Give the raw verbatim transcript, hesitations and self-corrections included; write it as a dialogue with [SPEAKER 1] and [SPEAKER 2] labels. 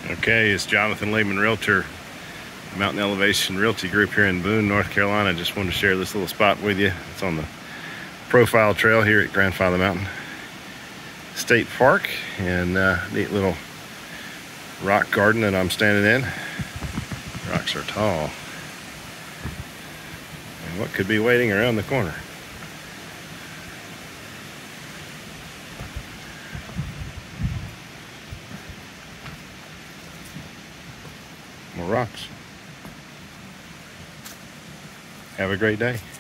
[SPEAKER 1] Okay, it's Jonathan Lehman, Realtor, Mountain Elevation Realty Group here in Boone, North Carolina. Just wanted to share this little spot with you. It's on the profile trail here at Grandfather Mtn State Park, and uh, neat little rock garden that I'm standing in. Rocks are tall. And what could be waiting around the corner? More rocks. Have a great day.